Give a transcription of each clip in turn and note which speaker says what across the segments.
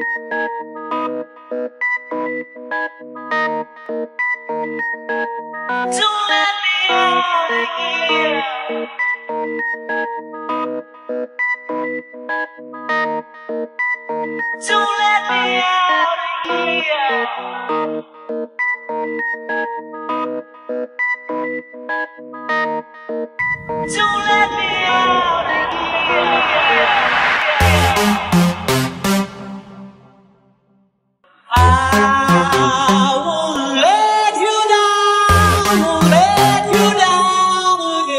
Speaker 1: Don't let me out of here. Don't let me out of here. Don't let me out of here. I won't let you down, won't let you down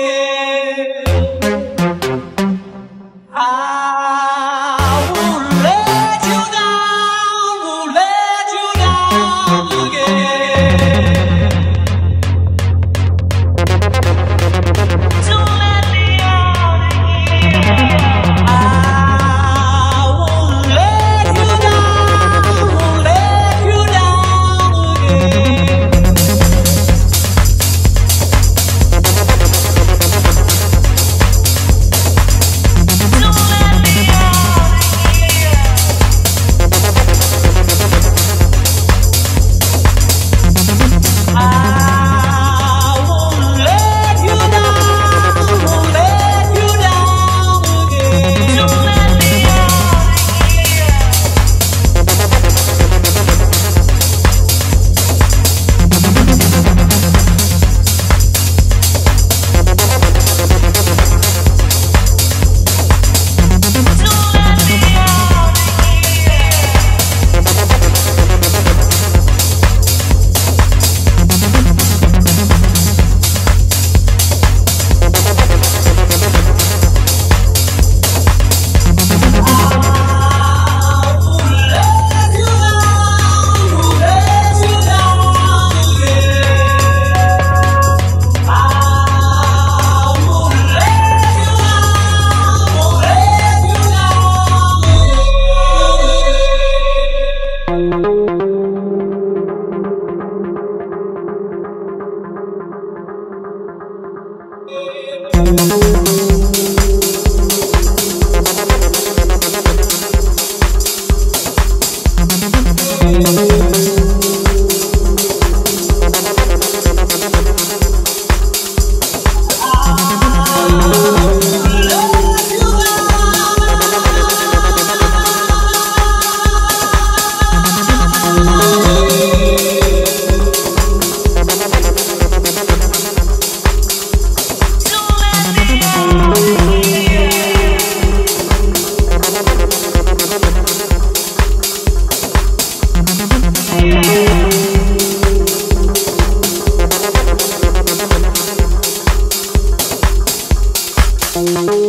Speaker 1: again. I won't let you down, won't let you down again. Don't let me out of here. I won't let you down, won't let you down again. Don't let me out of here. I won't let you down, won't let you down again. Don't let me out of here. Don't let me out of here.
Speaker 2: Thank